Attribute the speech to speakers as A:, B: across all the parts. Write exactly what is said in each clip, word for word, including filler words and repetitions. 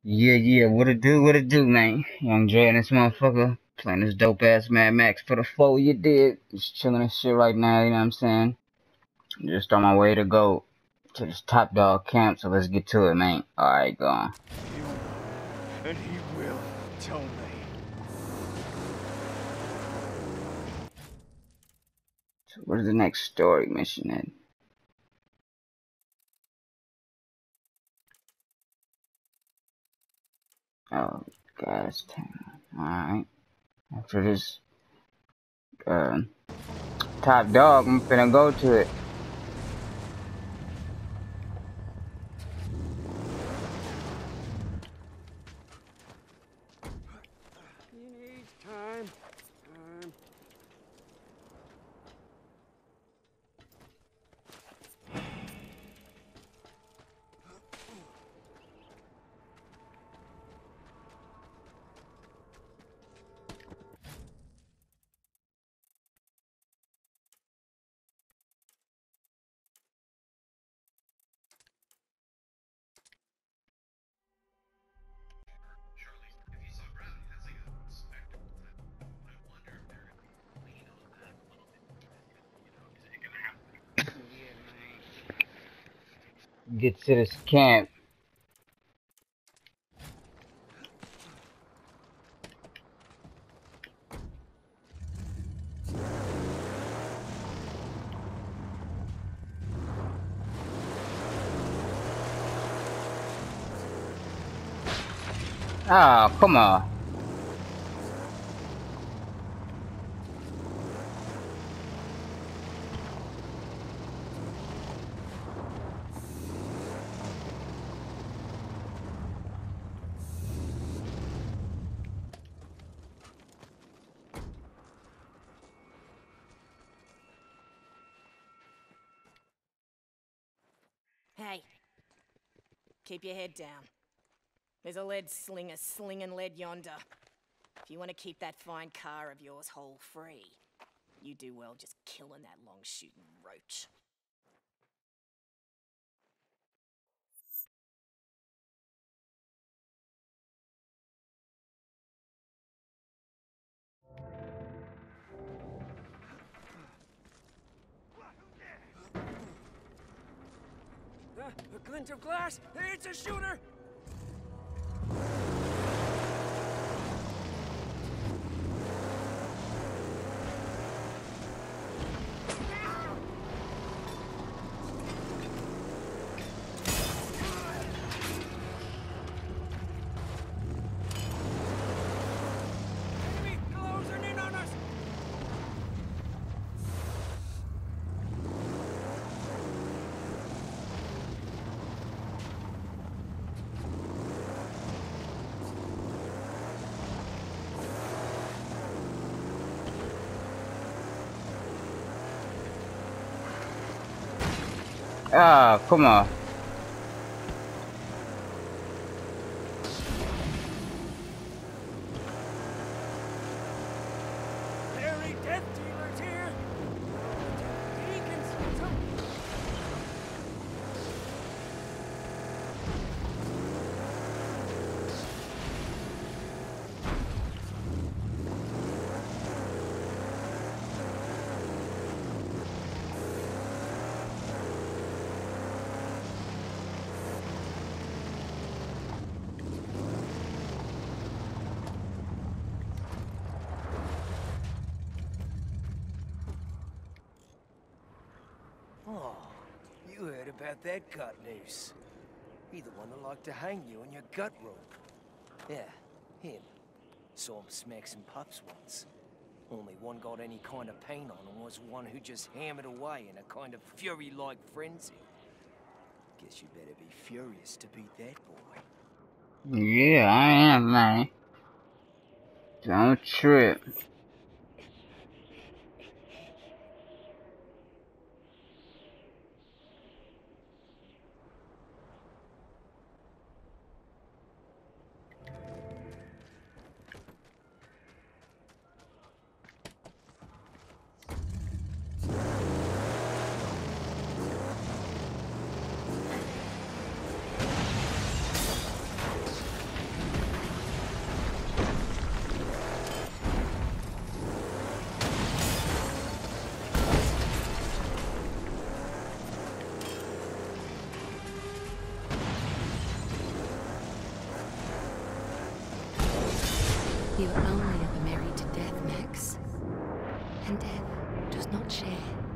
A: Yeah, yeah, what it do, what it do, man? Young Dre and this motherfucker playing this dope ass Mad Max for the foe, you did. Just chilling and shit right now, you know what I'm saying? Just on my way to go to this Top Dog camp, so let's get to it, man. Alright, go on.
B: He will, and he will tell me.
A: So where's the next story mission at? Oh, gas tank. Alright. After this, uh, Top Dog, I'm finna go to it.
B: He needs time. Time.
A: Get to this camp. Ah, oh, come on.
C: Hey, keep your head down. There's a lead slinger slinging lead yonder. If you want to keep that fine car of yours hole free, you do well just killing that long-shooting roach.
B: Uh, a glint of glass. It's a shooter. Enemy closing in on us.
A: Ah, oh, come on.
B: Larry Death Dealer's here. Deacons. Some... Oh, you heard about that gut noose. He the one that liked to hang you on your gut rope. Yeah, him. Saw him smack some pups once. Only one got any kind of pain on him was one who just hammered away in a kind of fury-like frenzy. Guess you better be furious to beat that boy.
A: Yeah, I am, man. Don't trip.
D: You are only ever married to death, Max. And death does not share.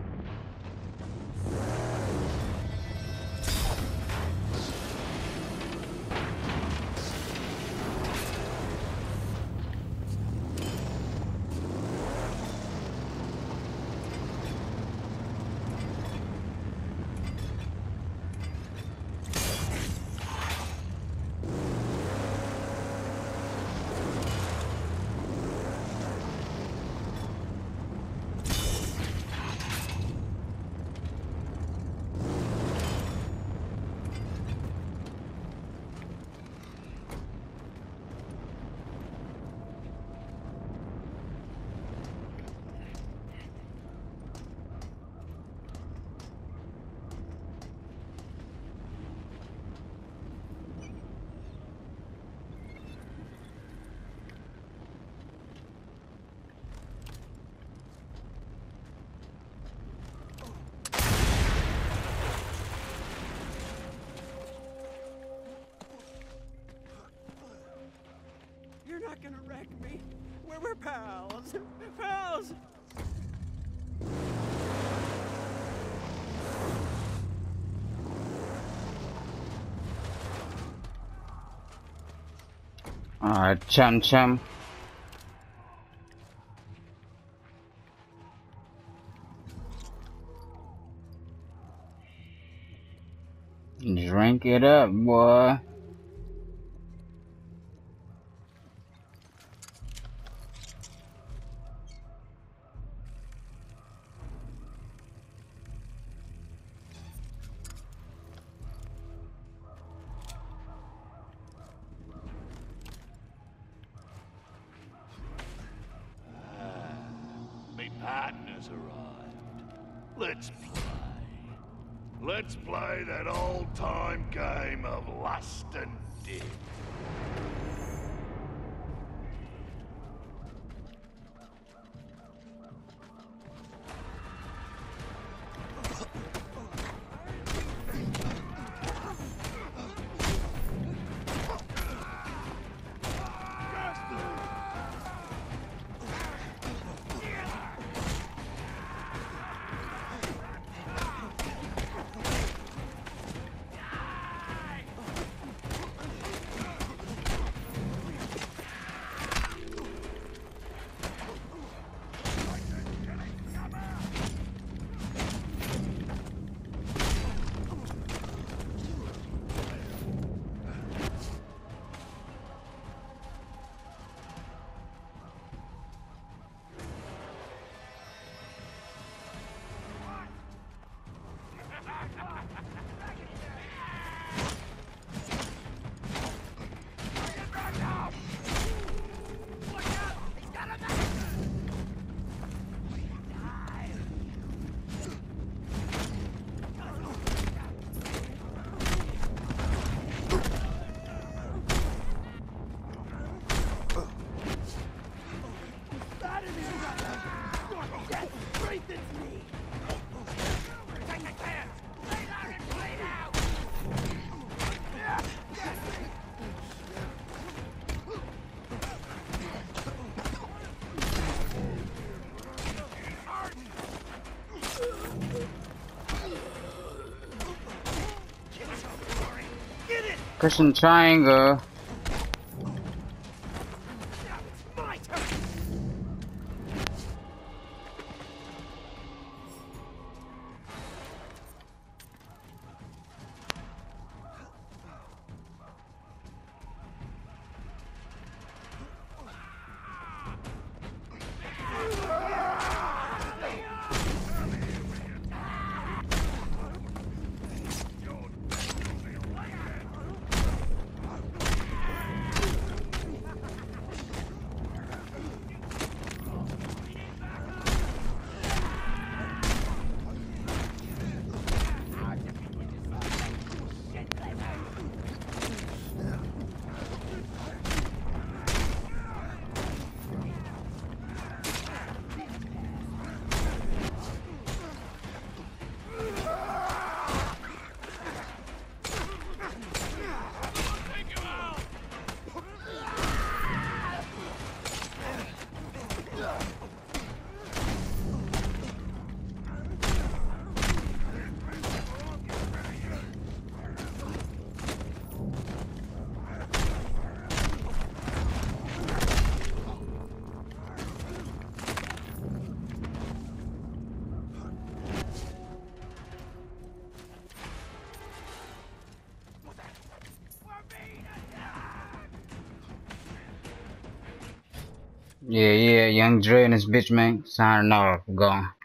E: You're not gonna wreck me. We're, we're pals. Pals!
A: Alright, chum chum. Drink it up, boy.
F: Partner's arrived. Let's play. Let's play that old-time game of lust and death.
A: Christian Triangle. Yeah, yeah, Young Dre and this bitch, man. Signing off. Gone.